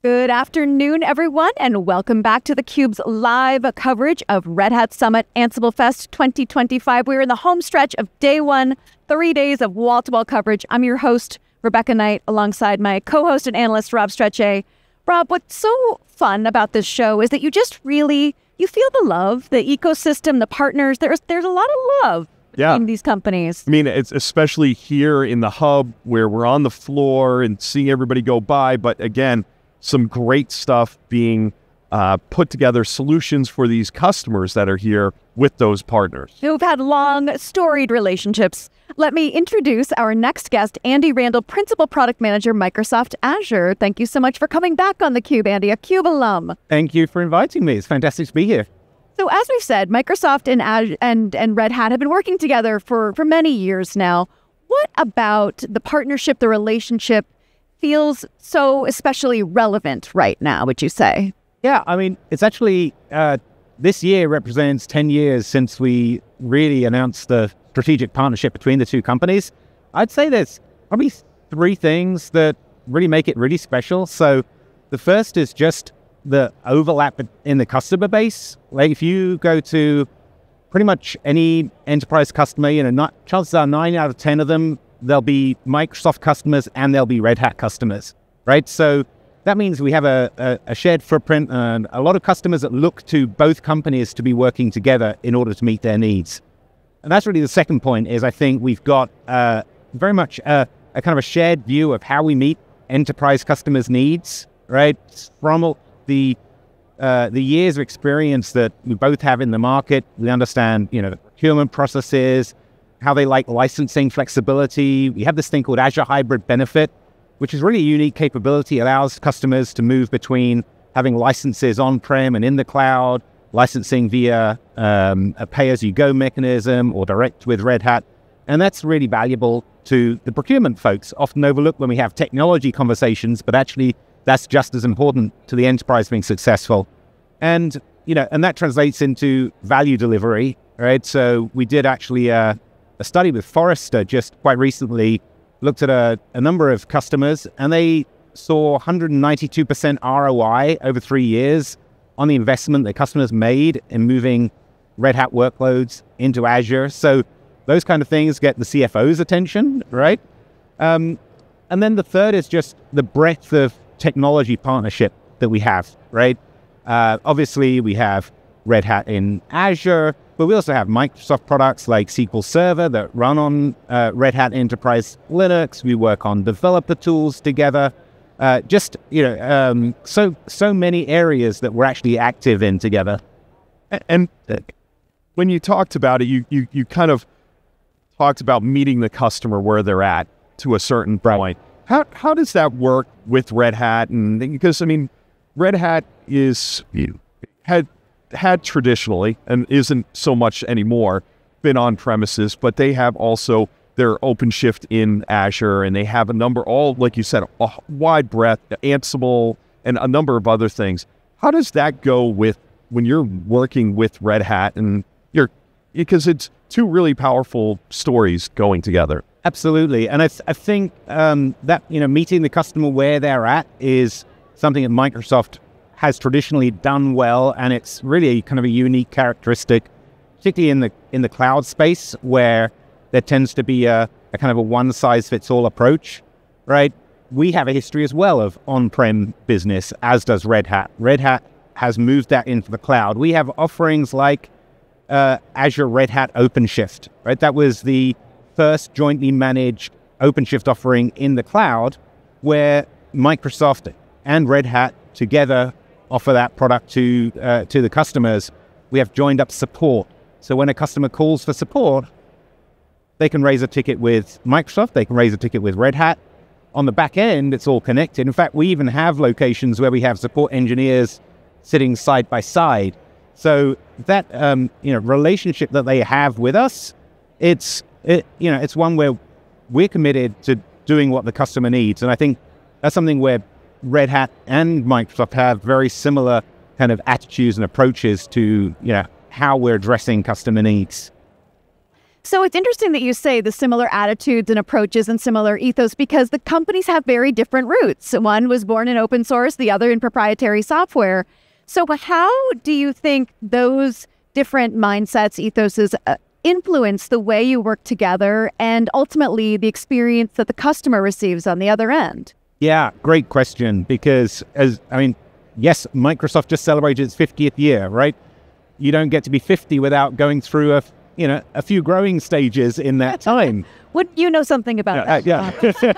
Good afternoon, everyone, and welcome back to theCUBE's live coverage of Red Hat Summit Ansible Fest 2025. We're in the home stretch of day one, 3 days of wall-to-wall coverage. I'm your host, Rebecca Knight, alongside my co-host and analyst, Rob Strechay. Rob, what's so fun about this show is that you just really, you feel the love, the ecosystem, the partners. There's a lot of love between these companies. I mean, it's especially here in the hub where we're on the floor and seeing everybody go by, but again, some great stuff being put together, solutions for these customers that are here with those partners. Who've had long, storied relationships. Let me introduce our next guest, Andy Randall, Principal Product Manager, Microsoft Azure. Thank you so much for coming back on theCUBE, Andy, a CUBE alum. Thank you for inviting me. It's fantastic to be here. So as we've said, Microsoft and Azure and Red Hat have been working together for many years now. What about the partnership, the relationship, feels so especially relevant right now, would you say? Yeah, I mean, it's actually, this year represents 10 years since we really announced the strategic partnership between the two companies. I'd say there's probably three things that really make it really special. So the first is just the overlap in the customer base. Like if you go to pretty much any enterprise customer, chances are 9 out of 10 of them, they'll be Microsoft customers and they'll be Red Hat customers, right? So that means we have a shared footprint and a lot of customers that look to both companies to be working together in order to meet their needs. And that's really the second point is I think we've got very much a kind of a shared view of how we meet enterprise customers' needs, right? From the years of experience that we both have in the market, we understand, the procurement processes, how they like licensing flexibility. We have this thing called Azure Hybrid Benefit, which is really a unique capability, allows customers to move between having licenses on-prem and in the cloud, licensing via a pay-as-you-go mechanism or direct with Red Hat. And that's really valuable to the procurement folks, often overlooked when we have technology conversations, but actually that's just as important to the enterprise being successful. And, and that translates into value delivery, right? So we did actually a study with Forrester just quite recently, looked at a number of customers, and they saw 192% ROI over 3 years on the investment that customers made in moving Red Hat workloads into Azure. So those kind of things get the CFO's attention, right? And then the third is just the breadth of technology partnership that we have, right? Obviously, we have Red Hat in Azure, but we also have Microsoft products like SQL Server that run on Red Hat Enterprise Linux. We work on developer tools together. So many areas that we're actually active in together. And when you talked about it, you kind of talked about meeting the customer where they're at to a certain point. How does that work with Red Hat? And because, I mean, Red Hat had traditionally, and isn't so much anymore, been on premises, but they have also their OpenShift in Azure, and they have a number, all, like you said, a wide breadth, Ansible, and a number of other things. How does that go with when you're working with Red Hat and because it's two really powerful stories going together? Absolutely. And I think that, meeting the customer where they're at is something that Microsoft has traditionally done well, and it's really kind of a unique characteristic, particularly in the cloud space, where there tends to be a kind of a one-size-fits-all approach, right? We have a history as well of on-prem business, as does Red Hat. Red Hat has moved that into the cloud. We have offerings like Azure Red Hat OpenShift, right? That was the first jointly managed OpenShift offering in the cloud, where Microsoft and Red Hat together offer that product to the customers. We have joined up support. So when a customer calls for support, they can raise a ticket with Microsoft, they can raise a ticket with Red Hat. On the back end, it's all connected. In fact, we even have locations where we have support engineers sitting side by side. So that relationship that they have with us, it's one where we're committed to doing what the customer needs. And I think that's something where Red Hat and Microsoft have very similar kind of attitudes and approaches to, how we're addressing customer needs. So it's interesting that you say the similar attitudes and approaches and similar ethos, because the companies have very different roots. One was born in open source, the other in proprietary software. So how do you think those different mindsets, ethoses, influence the way you work together and ultimately the experience that the customer receives on the other end? Yeah, great question. Because yes, Microsoft just celebrated its 50th year, right? You don't get to be 50 without going through a few growing stages in that time. Would you know something about that? Yeah.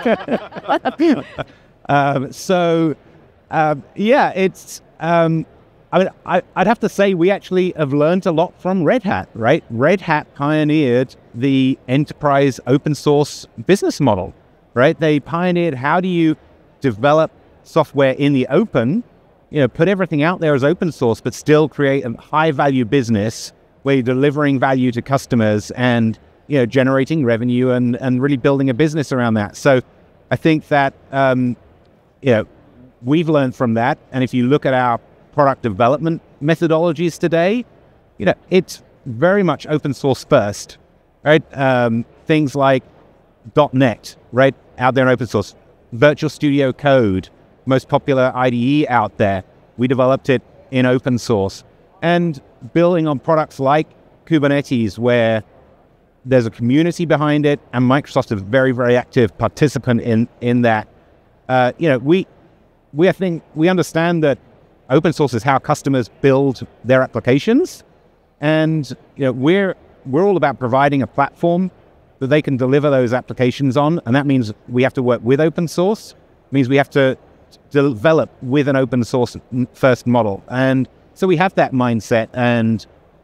It's. I'd have to say we actually have learned a lot from Red Hat, right? Red Hat pioneered the enterprise open source business model, right? They pioneered how do you develop software in the open, put everything out there as open source, but still create a high value business where you're delivering value to customers and, generating revenue and really building a business around that. So I think that, we've learned from that. And if you look at our product development methodologies today, it's very much open source first, right? Things like .NET, right? Out there in open source. Virtual Studio Code, most popular IDE out there. We developed it in open source. And building on products like Kubernetes, where there's a community behind it, and Microsoft is a very, very active participant in that. We understand that open source is how customers build their applications, and we're all about providing a platform that they can deliver those applications on, and that means we have to work with open source. It means we have to develop with an open source first model, and so we have that mindset. And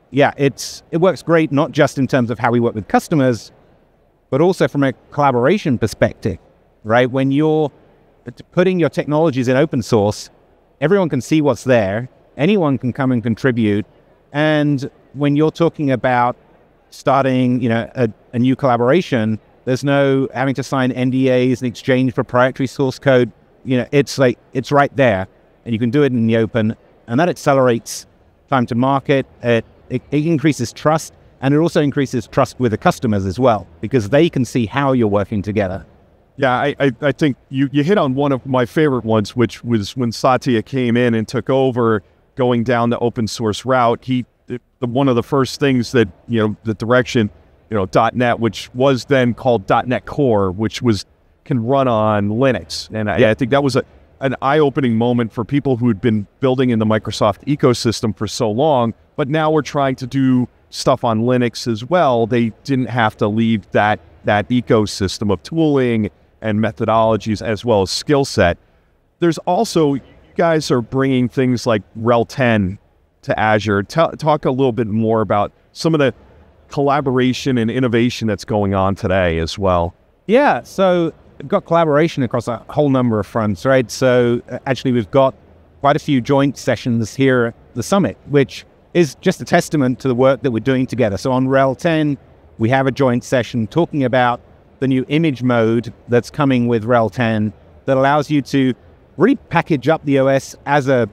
it works great, not just in terms of how we work with customers, but also from a collaboration perspective, right? When you're putting your technologies in open source, everyone can see what's there. Anyone can come and contribute. And when you're talking about starting, a new collaboration, there's no having to sign NDAs and exchange proprietary source code. It's right there, and you can do it in the open, and that accelerates time to market. It increases trust, and it also increases trust with the customers as well, because they can see how you're working together. Yeah, I think you hit on one of my favorite ones, which was when Satya came in and took over, going down the open source route. One of the first things that, the direction, .NET, which was then called .NET Core, which can run on Linux. And I think that was an eye-opening moment for people who had been building in the Microsoft ecosystem for so long, but now we're trying to do stuff on Linux as well. They didn't have to leave that ecosystem of tooling and methodologies as well as skill set. There's also, you guys are bringing things like RHEL 10 to Azure. Talk a little bit more about some of the collaboration and innovation that's going on today as well. Yeah, so we've got collaboration across a whole number of fronts, right? So actually we've got quite a few joint sessions here at the summit, which is just a testament to the work that we're doing together. So on RHEL 10, we have a joint session talking about the new image mode that's coming with RHEL 10 that allows you to really package up the OS as an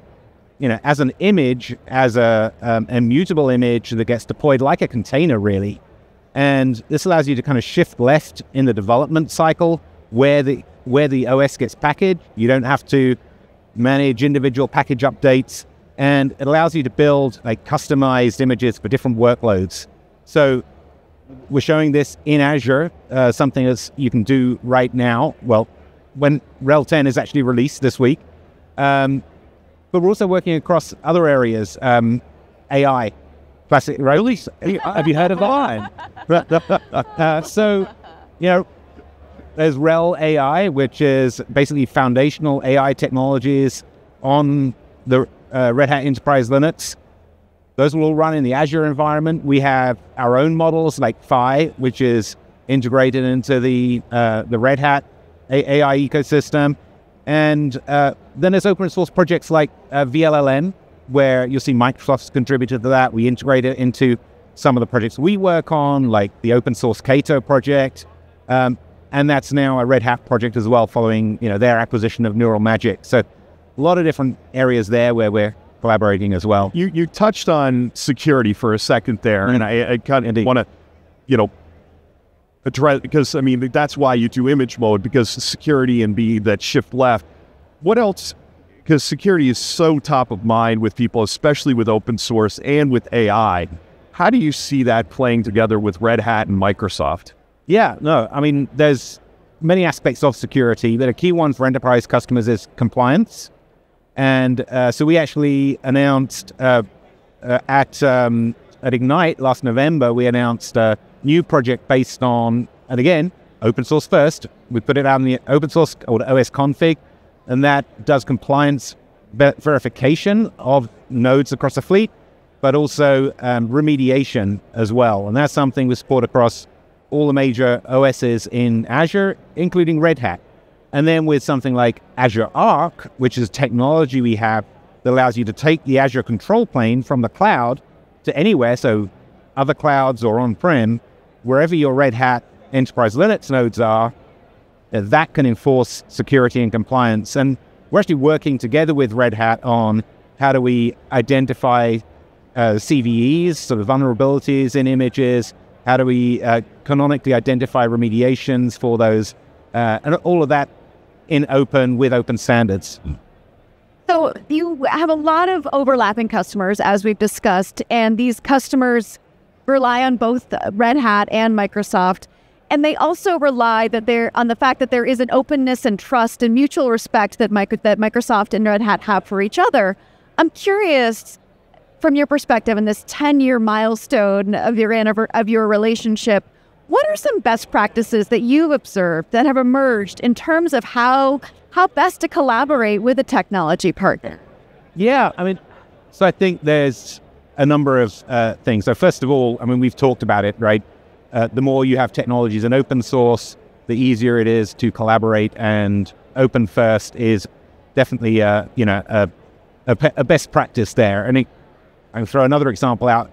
image, as a immutable image that gets deployed like a container, really. And this allows you to kind of shift left in the development cycle where the OS gets packaged. You don't have to manage individual package updates, and it allows you to build like customized images for different workloads. So we're showing this in Azure, something that you can do right now. Well, when RHEL 10 is actually released this week. But we're also working across other areas, AI. Classic, right? Have you heard of that? So, there's RHEL AI, which is basically foundational AI technologies on the Red Hat Enterprise Linux. Those will all run in the Azure environment. We have our own models like Phi, which is integrated into the Red Hat AI ecosystem. And then there's open source projects like VLLM, where you'll see Microsoft's contributed to that. We integrate it into some of the projects we work on, like the open source Cato project. And that's now a Red Hat project as well, following their acquisition of Neural Magic. So a lot of different areas there where we're collaborating as well. You touched on security for a second there, and I kind of want to, address, because I mean, that's why you do image mode, because security and be that shift left. What else? Because security is so top of mind with people, especially with open source and with AI. How do you see that playing together with Red Hat and Microsoft? Yeah, no, I mean, there's many aspects of security, but a key one for enterprise customers is compliance. And so we actually announced at Ignite last November, we announced a new project based on, and again, open source first. We put it out in the open source or the OS config, and that does compliance verification of nodes across the fleet, but also remediation as well. And that's something we support across all the major OSs in Azure, including Red Hat. And then with something like Azure Arc, which is technology we have that allows you to take the Azure control plane from the cloud to anywhere, so other clouds or on-prem, wherever your Red Hat enterprise Linux nodes are, that can enforce security and compliance. And we're actually working together with Red Hat on how do we identify CVEs, sort of vulnerabilities in images, how do we canonically identify remediations for those, and all of that in open with open standards. So you have a lot of overlapping customers, as we've discussed, and these customers rely on both Red Hat and Microsoft. And they also rely on the fact that there is an openness and trust and mutual respect that Microsoft and Red Hat have for each other. I'm curious, from your perspective, in this 10-year milestone of your relationship, what are some best practices that you've observed that have emerged in terms of how best to collaborate with a technology partner? Yeah, I mean, so I think there's a number of things. So first of all, I mean, we've talked about it, right? The more you have technologies in open source, the easier it is to collaborate, and open first is definitely, a best practice there. And I can throw another example out.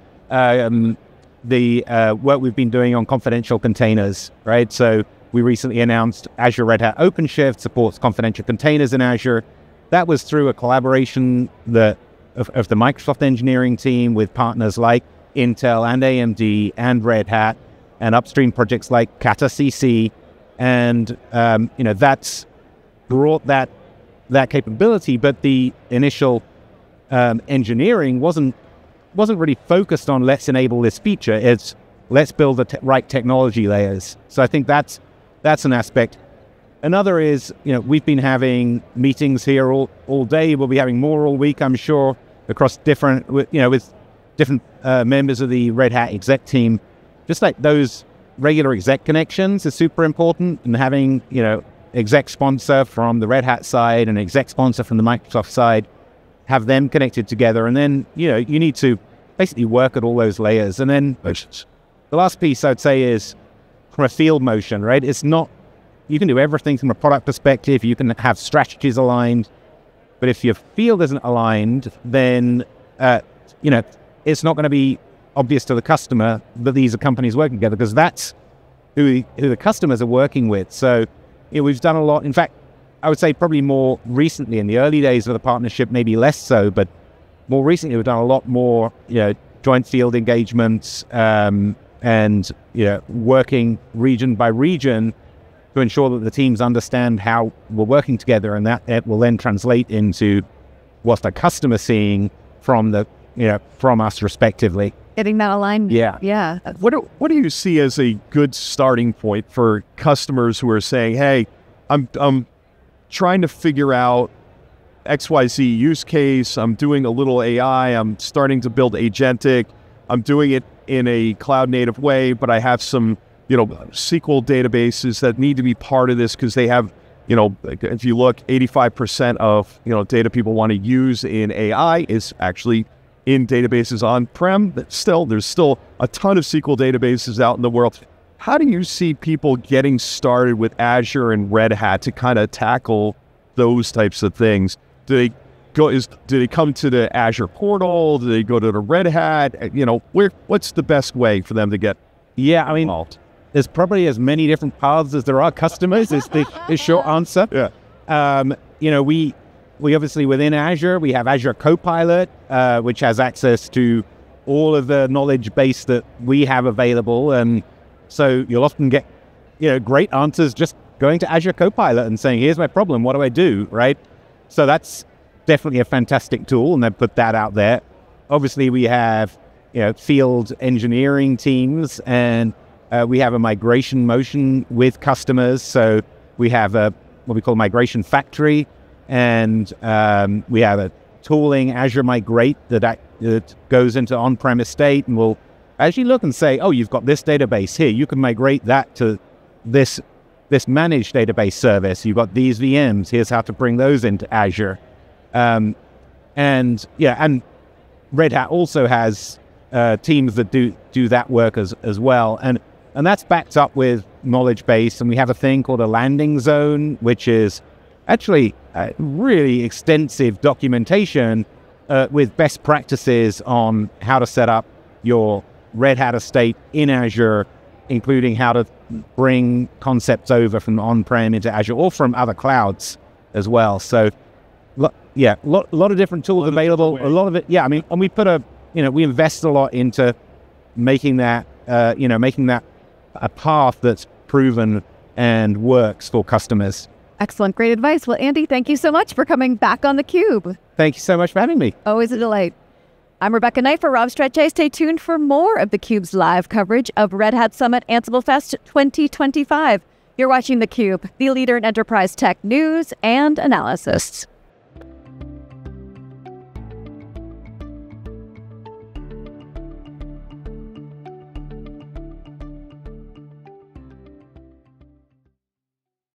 The work we've been doing on confidential containers, right? So we recently announced Azure Red Hat OpenShift supports confidential containers in Azure. That was through a collaboration of the Microsoft engineering team with partners like Intel and AMD and Red Hat, and upstream projects like Kata CC. And, that's brought that capability, but the initial engineering wasn't really focused on let's enable this feature. It's let's build the right technology layers. So I think that's an aspect. Another is, we've been having meetings here all day. We'll be having more all week, I'm sure, across with different members of the Red Hat exec team. Just like those regular exec connections is super important, and having, exec sponsor from the Red Hat side and exec sponsor from the Microsoft side, have them connected together. And then, you need to basically work at all those layers. And then the last piece I'd say is from a field motion, right? It's not, you can do everything from a product perspective. You can have strategies aligned, but if your field isn't aligned, then, it's not going to be obvious to the customer that these are companies working together, because that's who the customers are working with. So, we've done a lot. In fact, I would say probably more recently, in the early days of the partnership, maybe less so, but more recently we've done a lot more, joint field engagements, and, working region by region to ensure that the teams understand how we're working together, and that it will then translate into what the customer seeing from from us respectively. Getting that aligned. Yeah. What do you see as a good starting point for customers who are saying, hey, I'm trying to figure out XYZ use case, I'm doing a little AI, I'm starting to build agentic, I'm doing it in a cloud native way, but I have some, SQL databases that need to be part of this because they have, if you look, 85% of, data people want to use in AI is actually in databases on-prem. But there's still a ton of SQL databases out in the world. How do you see people getting started with Azure and Red Hat to kind of tackle those types of things? Do they come to the Azure portal? Do they go to the Red Hat? What's the best way for them to get involved? There's probably as many different paths as there are customers, is the short answer. Yeah. We obviously, within Azure, we have Azure Copilot, which has access to all of the knowledge base that we have available. And so you'll often get great answers just going to Azure Copilot and saying, here's my problem, what do I do, right? So that's definitely a fantastic tool, and then put that out there. Obviously, we have field engineering teams, and we have a migration motion with customers. So we have what we call migration factory, and we have a tooling, Azure Migrate, that goes into on-premise state, and will actually look and say, oh, you've got this database here, you can migrate that to this managed database service. You've got these VMs, here's how to bring those into Azure. And Red Hat also has teams that do that work as well. And that's backed up with knowledge base. And we have a thing called a landing zone, which is actually really extensive documentation with best practices on how to set up your Red Hat estate in Azure, including how to bring concepts over from on-prem into Azure or from other clouds as well. So, lot of different tools available. A lot of it, and we put we invest a lot into making that a path that's proven and works for customers. Excellent. Great advice. Well, Andy, thank you so much for coming back on theCUBE. Thank you so much for having me. Always a delight. I'm Rebecca Knight for Rob Strechay. Stay tuned for more of theCUBE's live coverage of Red Hat Summit Ansible Fest 2025. You're watching theCUBE, the leader in enterprise tech news and analysis.